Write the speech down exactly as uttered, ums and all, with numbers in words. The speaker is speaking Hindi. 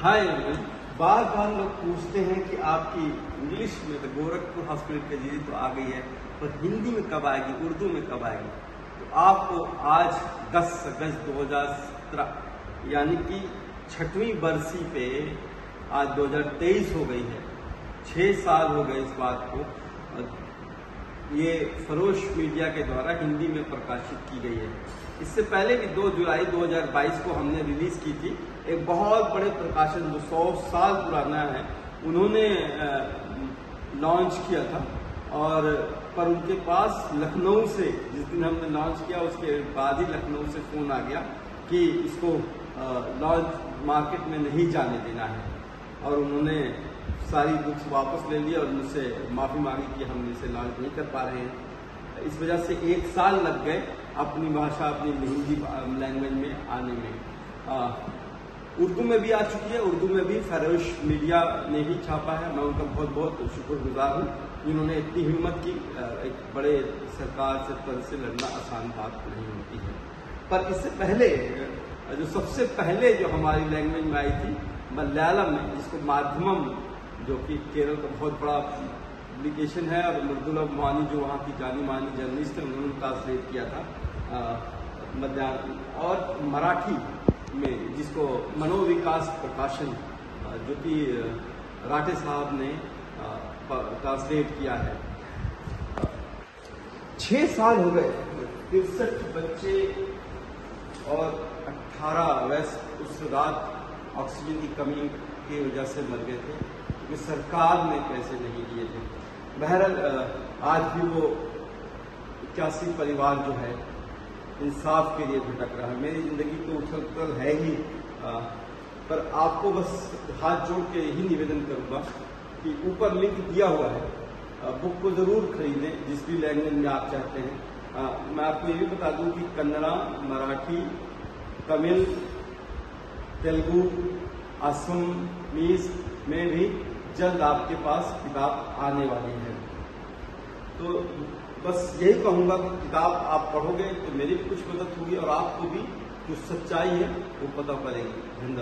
हाय, बार बार लोग पूछते हैं कि आपकी इंग्लिश में तो गोरखपुर हॉस्पिटल के जरिए तो आ गई है, पर हिंदी में कब आएगी, उर्दू में कब आएगी। तो आपको आज दस अगस्त दो हज़ार सत्रह यानी कि छठवीं बरसी पे आज दो हज़ार तेईस हो गई है। छः साल हो गए इस बात को। ये फरोश मीडिया के द्वारा हिंदी में प्रकाशित की गई है। इससे पहले भी दो जुलाई दो हज़ार बाईस को हमने रिलीज की थी। एक बहुत बड़े प्रकाशन जो सौ साल पुराना है, उन्होंने लॉन्च किया था। और पर उनके पास लखनऊ से, जिस दिन हमने लॉन्च किया उसके बाद ही लखनऊ से फोन आ गया कि इसको लॉन्च मार्केट में नहीं जाने देना है, और उन्होंने सारी बुक्स वापस ले ली और मुझसे माफ़ी मांगी कि हम इसे लॉन्च नहीं कर पा रहे हैं। इस वजह से एक साल लग गए अपनी भाषा, अपनी हिंदी लैंग्वेज में आने में। आ, उर्दू में भी आ चुकी है। उर्दू में भी फरोश मीडिया ने ही छापा है। मैं उनका बहुत बहुत शुक्रगुजार हूँ, जिन्होंने इतनी हिम्मत की। एक बड़े सरकार से तरह से लड़ना आसान बात नहीं होती है। पर इससे पहले जो सबसे पहले जो हमारी लैंग्वेज में आई थी मलयालम में, जिसको माध्यमम, जो कि केरल का बहुत बड़ा पब्लिकेशन है, और मृदुला मानी जो वहाँ की जानी मानी जर्नलिस्ट है, उन्होंने ट्रांसलेट किया था मलयालम। और मराठी में जिसको मनोविकास प्रकाशन, जो कि राठे साहब ने ट्रांसलेट किया है। छह साल हो गए। तिरसठ बच्चे और अठारह वैसे उस रात ऑक्सीजन की कमी की वजह से मर गए थे, क्योंकि सरकार ने पैसे नहीं दिए थे। बहरहाल आज भी वो इक्यासी परिवार जो है इंसाफ के लिए भटक रहा है। मेरी जिंदगी तो उथल पुथल है ही, आ, पर आपको बस हाथ जोड़ के यही निवेदन करूंगा कि ऊपर लिंक दिया हुआ है, आ, बुक को जरूर खरीदें जिस भी लैंग्वेज में आप चाहते हैं। आ, मैं आपको ये भी बता दूं कि कन्नड़ा, मराठी, तमिल, तेलुगु, असमीज में भी जल्द आपके पास किताब आने वाली है। तो बस यही कहूंगा कि किताब आप पढ़ोगे तो मेरी भी कुछ मदद होगी, और आपको भी जो सच्चाई है वो पता पड़ेगी। धन्यवाद।